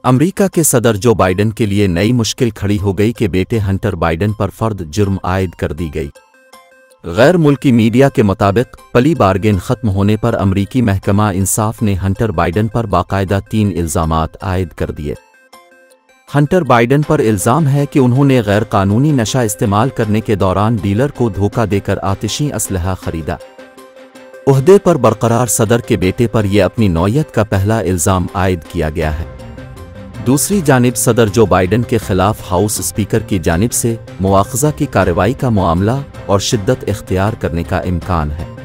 America के सदर जो बाइडन के लिए नई मुश्किल खड़ी हो गई कि बेटे हंटर बाइडन पर फर्द जुर्म आयद कर दी गई। गैर मुल्की मीडिया के मुताबिक प्ली बार्गेन ख़त्म होने पर अमरीकी महकमा इंसाफ ने हंटर बाइडन पर बाकायदा 3 इल्ज़ामात आयद कर दिए। हंटर बाइडन पर इल्ज़ाम है कि उन्होंने गैर कानूनी नशा इस्तेमाल करने के दौरान डीलर को धोखा देकर आतिशी असलहा खरीदा। ओहदे पर बरकरार सदर के बेटे पर यह अपनी नौयत का पहला इल्ज़ाम आयद किया गया है। दूसरी जानिब सदर जो बाइडन के खिलाफ हाउस स्पीकर की जानिब से मुआखज़ा की कार्रवाई का मामला और शिद्दत इख्तियार करने का इम्कान है।